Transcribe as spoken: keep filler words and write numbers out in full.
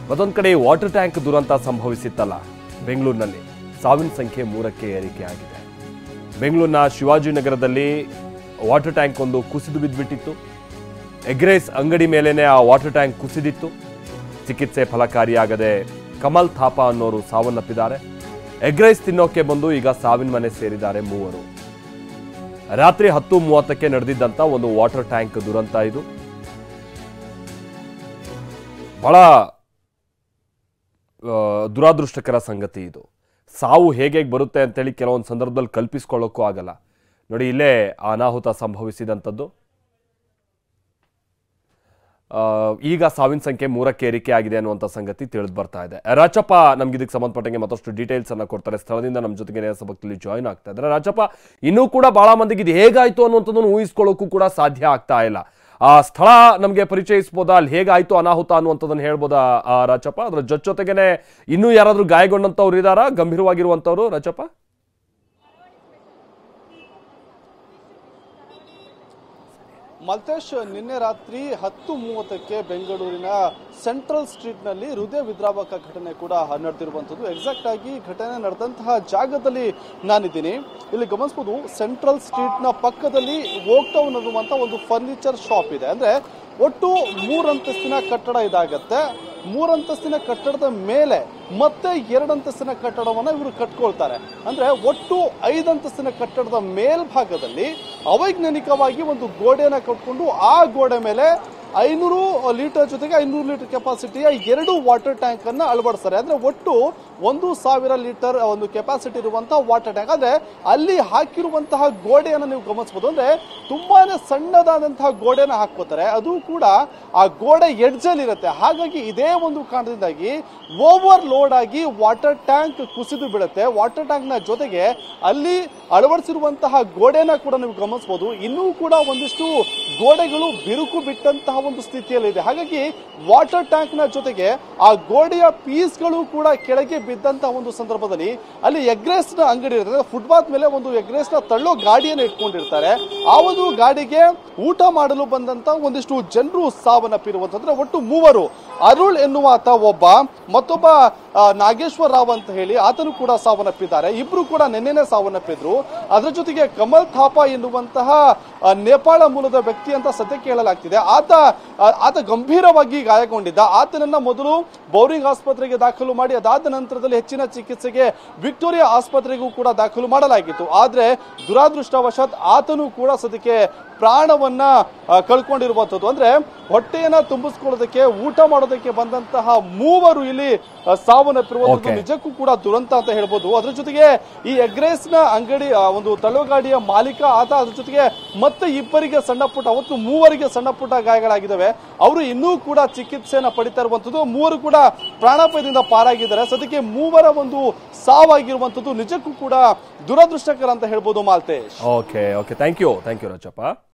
ಮತ್ತೊಂದು ಕಡೆ water tank ದುರಂತ ಸಂಭವಿಸಿತ್ತಲ್ಲ ಬೆಂಗಳೂರಿನಲ್ಲಿ, ಸಾವಿನ ಸಂಖ್ಯೆ ಮೂರಕ್ಕೆ ಏರಿಕೆ ಆಗಿದೆ. ಬೆಂಗಳೂರಿನ ಶಿವಾಜಿನಗರದಲ್ಲಿ ವಾಟರ್ ಟ್ಯಾಂಕ್ ಒಂದು ಕುಸಿದು ಬಿದ್ದುಬಿಟ್ಟಿತ್ತು. ಎಗ್ರೇಸ್ ಅಂಗಡಿ ಮೇಲೇನೆ ಆ ವಾಟರ್ ಟ್ಯಾಂಕ್ ಕುಸಿದಿತ್ತು. ಚಿಕಿತ್ಸೆ ಫಲಕಾರಿಯಾಗದೆ ಕಮಲ್ ಥಾಪಾ ಅನ್ನೋರು ಸಾವನ್ನಪ್ಪಿದ್ದಾರೆ. ಎಗ್ರೈಸ್ ತಿನ್ನೋಕೆ ಬಂದು ಈಗ ಸಾವಿನ ಮನೆ ಸೇರಿದ್ದಾರೆ ಮೂವರು. ರಾತ್ರಿ ಹತ್ತು ಮೂವತ್ತಕ್ಕೆ ನಡೆದಿದ್ದಂತ ಒಂದು ವಾಟರ್ ಟ್ಯಾಂಕ್ ದುರಂತ ಇದು. ಬಹಳ ದುರಾದೃಷ್ಟಕರ ಸಂಗತಿ ಇದು. ಸಾವು ಹೇಗೆ ಬರುತ್ತೆ ಅಂತೇಳಿ ಕೆಲವೊಂದು ಸಂದರ್ಭದಲ್ಲಿ ಕಲ್ಪಿಸ್ಕೊಳ್ಳೋಕ್ಕೂ ಆಗಲ್ಲ. ನೋಡಿ, ಇಲ್ಲೇ ಅನಾಹುತ ಸಂಭವಿಸಿದಂಥದ್ದು. ಈಗ ಸಾವಿನ ಸಂಖ್ಯೆ ಮೂರಕ್ಕೆ ಏರಿಕೆ ಆಗಿದೆ ಅನ್ನುವಂಥ ಸಂಗತಿ ತಿಳಿದು ಬರ್ತಾ ಇದೆ. ರಾಜಪ್ಪ ನಮ್ಗೆ ಇದಕ್ಕೆ ಸಂಬಂಧಪಟ್ಟಂಗೆ ಮತ್ತಷ್ಟು ಡೀಟೇಲ್ಸ್ ಅನ್ನ ಕೊಡ್ತಾರೆ. ಸ್ಥಳದಿಂದ ನಮ್ಮ ಜೊತೆಗೆ ನೇರ ಸಂಪರ್ಕದಲ್ಲಿ ಜಾಯ್ನ್ ಆಗ್ತಾ ಇದ್ದಾರೆ. ರಾಜಪ್ಪ, ಇನ್ನೂ ಕೂಡ ಬಹಳ ಮಂದಿಗೆ ಇದು ಹೇಗಾಯ್ತು ಅನ್ನುವಂಥದ್ದನ್ನು ಊಹಿಸ್ಕೊಳ್ಳೋಕ್ಕೂ ಕೂಡ ಸಾಧ್ಯ ಆಗ್ತಾ ಇಲ್ಲ. ಆ ಸ್ಥಳ ನಮಗೆ ಪರಿಚಯಿಸಬಹುದಾ? ಅಲ್ಲಿ ಹೇಗಾಯ್ತು ಅನಾಹುತ ಅನ್ನುವಂಥದ್ದನ್ನು ಹೇಳ್ಬೋದಾ ರಾಜಪ್ಪ? ಅದ್ರ ಜೊತೆ ಜೊತೆಗೇನೆ ಇನ್ನೂ ಯಾರಾದ್ರೂ ಗಾಯಗೊಂಡಂತವ್ರು ಇದ್ದಾರಾ, ಗಂಭೀರವಾಗಿರುವಂತವ್ರು ರಾಜಪ್ಪ? ಮಲ್ತೇಶ್, ನಿನ್ನೆ ರಾತ್ರಿ ಹತ್ತು ಮೂವತ್ತಕ್ಕೆ ಬೆಂಗಳೂರಿನ ಸೆಂಟ್ರಲ್ ಸ್ಟ್ರೀಟ್ ನಲ್ಲಿ ಹೃದಯ ವಿದ್ರಾವಕ ಘಟನೆ ಕೂಡ ನಡೆದಿರುವಂತದ್ದು. ಎಕ್ಸಾಕ್ಟ್ ಆಗಿ ಘಟನೆ ನಡೆದಂತಹ ಜಾಗದಲ್ಲಿ ನಾನಿದ್ದೀನಿ. ಇಲ್ಲಿ ಗಮನಿಸಬಹುದು, ಸೆಂಟ್ರಲ್ ಸ್ಟ್ರೀಟ್ ನ ಪಕ್ಕದಲ್ಲಿ ವೋಕ್ ಟೌನ್ ಅನ್ನುವಂತ ಒಂದು ಫರ್ನಿಚರ್ ಶಾಪ್ ಇದೆ. ಅಂದ್ರೆ ಒಟ್ಟು ಮೂರಂತಸ್ತಿನ ಕಟ್ಟಡ ಇದಾಗತ್ತೆ. ಮೂರಂತಸ್ತಿನ ಕಟ್ಟಡದ ಮೇಲೆ ಮತ್ತೆ ಎರಡಂತಸ್ತಿನ ಕಟ್ಟಡವನ್ನ ಇವರು ಕಟ್ಕೊಳ್ತಾರೆ. ಅಂದ್ರೆ ಒಟ್ಟು ಐದಂತಸ್ತಿನ ಕಟ್ಟಡದ ಮೇಲ್ಭಾಗದಲ್ಲಿ ಅವೈಜ್ಞಾನಿಕವಾಗಿ ಒಂದು ಗೋಡೆಯನ್ನ ಕಟ್ಕೊಂಡು ಆ ಗೋಡೆ ಮೇಲೆ ಐನೂರು ಲೀಟರ್ ಜೊತೆಗೆ ಐನೂರು ಲೀಟರ್ ಕೆಪಾಸಿಟಿಯ ಎರಡು ವಾಟರ್ ಟ್ಯಾಂಕ್ ಅನ್ನ ಅಳವಡಿಸ್ತಾರೆ. ಅಂದ್ರೆ ಒಟ್ಟು ಒಂದು ಸಾವಿರ ಲೀಟರ್ ಒಂದು ಕೆಪಾಸಿಟಿ ಇರುವಂತಹ ವಾಟರ್ ಟ್ಯಾಂಕ್. ಅಂದ್ರೆ ಅಲ್ಲಿ ಹಾಕಿರುವಂತಹ ಗೋಡೆಯನ್ನು ನೀವು ಗಮನಿಸಬಹುದು. ಅಂದ್ರೆ ತುಂಬಾನೇ ಸಣ್ಣದಾದಂತಹ ಗೋಡೆಯನ್ನು ಹಾಕೋತಾರೆ. ಅದು ಕೂಡ ಆ ಗೋಡೆ ಎಡ್ಜಲ್ಲಿ ಇರುತ್ತೆ. ಹಾಗಾಗಿ ಇದೇ ಒಂದು ಕಾರಣದಿಂದಾಗಿ ಓವರ್ ಲೋಡ್ ಆಗಿ ವಾಟರ್ ಟ್ಯಾಂಕ್ ಕುಸಿದು ಬೀಳುತ್ತೆ. ವಾಟರ್ ಟ್ಯಾಂಕ್ ನ ಜೊತೆಗೆ ಅಲ್ಲಿ ಅಳವಡಿಸಿರುವಂತಹ ಗೋಡೆನ ಕೂಡ ನೀವು ಗಮನಿಸಬಹುದು. ಇನ್ನೂ ಕೂಡ ಒಂದಿಷ್ಟು ಗೋಡೆಗಳು ಬಿರುಕು ಬಿಟ್ಟಂತಹ ಒಂದು ಸ್ಥಿತಿಯಲ್ಲಿ ಇದೆ. ಹಾಗಾಗಿ ವಾಟರ್ ಟ್ಯಾಂಕ್ ನ ಜೊತೆಗೆ ಆ ಗೋಡೆಯ ಪೀಸ್ಗಳು ಕೂಡ ಕೆಳಗೆ ಬಿದ್ದಂತಹ ಒಂದು ಸಂದರ್ಭದಲ್ಲಿ ಅಲ್ಲಿ ಎಗ್ರೇಸ್ ನ ಅಂಗಡಿ ಇರ್ತದೆ. ಫುಟ್ಪಾತ್ ಮೇಲೆ ಒಂದು ಎಗ್ರೇಸ್ ನ ತಳ್ಳೋ ಗಾಡಿಯನ್ನು ಇಟ್ಕೊಂಡಿರ್ತಾರೆ. ಆ ಒಂದು ಗಾಡಿಗೆ ಊಟ ಮಾಡಲು ಬಂದಂತ ಒಂದಿಷ್ಟು ಜನರು ಸಾವನ್ನಪ್ಪಿರುವಂತಂದ್ರೆ ಒಟ್ಟು ಮೂವರು. ಅರುಳ್ ಎನ್ನುವಾತ ಒಬ್ಬ, ಮತ್ತೊಬ್ಬ ನಾಗೇಶ್ವರ ರಾವ್ ಅಂತ ಹೇಳಿ ಆತನು ಕೂಡ ಸಾವನ್ನಪ್ಪಿದ್ದಾರೆ. ಇಬ್ರು ಕೂಡ ನಿನ್ನೆನೆ ಸಾವನ್ನಪ್ಪಿದ್ರು. ಅದರ ಜೊತೆಗೆ ಕಮಲ್ ಥಾಪಾ ಎನ್ನುವಂತಹ ನೇಪಾಳ ಮೂಲದ ವ್ಯಕ್ತಿ ಅಂತ ಸದ್ಯಕ್ಕೆ ಹೇಳಲಾಗ್ತಿದೆ. ಆತ ಆತ ಗಂಭೀರವಾಗಿ ಗಾಯಗೊಂಡಿದ್ದ. ಆತನನ್ನ ಮೊದಲು ಬೌರಿಂಗ್ ಆಸ್ಪತ್ರೆಗೆ ದಾಖಲು ಮಾಡಿ ಅದಾದ ನಂತರದಲ್ಲಿ ಹೆಚ್ಚಿನ ಚಿಕಿತ್ಸೆಗೆ ವಿಕ್ಟೋರಿಯಾ ಆಸ್ಪತ್ರೆಗೂ ಕೂಡ ದಾಖಲು ಮಾಡಲಾಗಿತ್ತು. ಆದ್ರೆ ದುರಾದೃಷ್ಟವಶಾತ್ ಆತನು ಕೂಡ ಸದ್ಯಕ್ಕೆ ಪ್ರಾಣವನ್ನ ಕಳ್ಕೊಂಡಿರುವಂತದ್ದು. ಅಂದ್ರೆ ಹೊಟ್ಟೆಯನ್ನ ತುಂಬಿಸ್ಕೊಳ್ಳೋದಕ್ಕೆ ಊಟ ಮಾಡೋದಕ್ಕೆ ಬಂದಂತಹ ಮೂವರು ಇಲ್ಲಿ ಸಾವನ್ನಪ್ಪಿರುವಂತದ್ದು ನಿಜಕ್ಕೂ ಕೂಡ ದುರಂತ ಅಂತ ಹೇಳ್ಬೋದು. ಅದ್ರ ಜೊತೆಗೆ ಈ ಎಗ್ರೇಸ್ ನ ಅಂಗಡಿ ಒಂದು ತಳ್ಳೋಗಾಡಿಯ ಮಾಲೀಕ ಆತ, ಅದ್ರ ಜೊತೆಗೆ ಮತ್ತೆ ಇಬ್ಬರಿಗೆ ಸಣ್ಣ ಪುಟ್ಟ, ಅವತ್ತು ಮೂವರಿಗೆ ಸಣ್ಣ ಪುಟ್ಟ ಗಾಯಗಳಾಗಿದ್ದಾವೆ. ಅವರು ಇನ್ನೂ ಕೂಡ ಚಿಕಿತ್ಸೆಯನ್ನ ಪಡಿತಾ ಇರುವಂತದ್ದು. ಮೂವರು ಕೂಡ ಪ್ರಾಣಾಪಾಯದಿಂದ ಪಾರಾಗಿದ್ದಾರೆ. ಸದ್ಯಕ್ಕೆ ಮೂವರ ಒಂದು ಸಾವಾಗಿರುವಂತದ್ದು ನಿಜಕ್ಕೂ ಕೂಡ ದುರದೃಷ್ಟಕರ ಅಂತ ಹೇಳ್ಬೋದು Malthesh. Okay okay thank you thank you Rajappa.